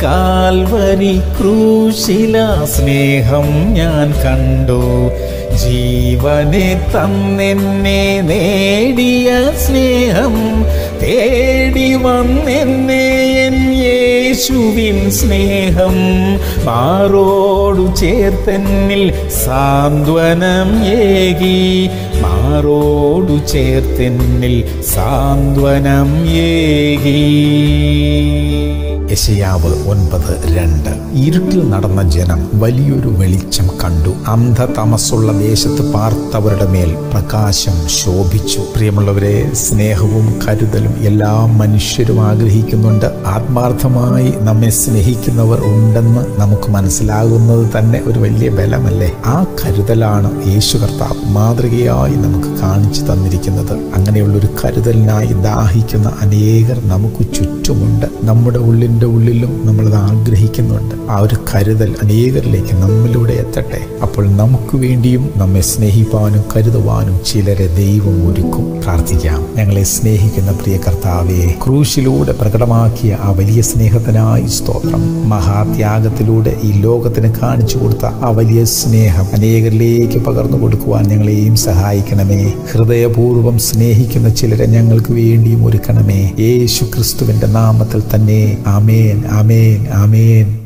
Calvary ക്രൂശില സ്നേഹം ഞാൻ കണ്ടു. ജീവനെ തന്നെന്നെ നേടിയ സ്നേഹം തേടി വന്നെന്നെ എൻ യേശുവിൻ സ്നേഹം. മാറോടു ചേർത്തെന്നിൽ സാന്ത്വനം ഏകി, മാറോടു ചേർത്തെന്നിൽ സാന്ത്വനം ഏകി. യെശയ്യാവ് 9:2. ഇരുട്ടിൽ നടന്ന ജനം വലിയൊരു വെളിച്ചം കണ്ടു. അന്ധതമസ്സുള്ള ദേശത്ത് പാർത്തവരുടെ മേൽ പ്രകാശം ശോഭിച്ചു. പ്രിയമുള്ളവരെ, സ്നേഹവും കരുതലും എല്ലാ മനുഷ്യരും ആഗ്രഹിക്കുന്നുണ്ട്. ആത്മാർത്ഥമായി നമ്മെ സ്നേഹിക്കുന്നവർ ഉണ്ടെന്ന് നമുക്ക് മനസ്സിലാകുന്നത് തന്നെ ഒരു വലിയ ബലമല്ലേ? ആ കരുതലാണ് യേശു കർത്താവ് മാതൃകയായി നമുക്ക് കാണിച്ചു തന്നിരിക്കുന്നത്. അങ്ങനെയുള്ളൊരു കരുതലിനായി ദാഹിക്കുന്ന അനേകർ നമുക്ക് ചുറ്റുമുണ്ട്. നമ്മുടെ ഉള്ളിലും നമ്മളത് ആഗ്രഹിക്കുന്നുണ്ട്. ആ ഒരു കരുതൽ അനേകരിലേക്ക് നമ്മിലൂടെ എത്തട്ടെ. അപ്പോൾ നമുക്ക് വേണ്ടിയും നമ്മെ സ്നേഹിപ്പാനും കരുതുവാനും ചിലരെ ദൈവം ഒരുക്കും. പ്രാർത്ഥിക്കാം. ഞങ്ങളെ സ്നേഹിക്കുന്ന പ്രിയ കർത്താവേ, ക്രൂശിലൂടെ പ്രകടമാക്കിയ ആ വലിയ സ്നേഹത്തിനായി സ്തോത്രം. മഹാത്യാഗത്തിലൂടെ ഈ ലോകത്തിന് കാണിച്ചു കൊടുത്ത ആ വലിയ സ്നേഹം അനേകരിലേക്ക് പകർന്നു കൊടുക്കുവാൻ ഞങ്ങളെയും സഹായിക്കണമേ. ഹൃദയപൂർവ്വം സ്നേഹിക്കുന്ന ചിലരെ ഞങ്ങൾക്ക് വേണ്ടിയും ഒരുക്കണമേ. യേശു ക്രിസ്തുവിന്റെ നാമത്തിൽ തന്നെ. ആമേൻ, ആമേൻ, ആമേൻ.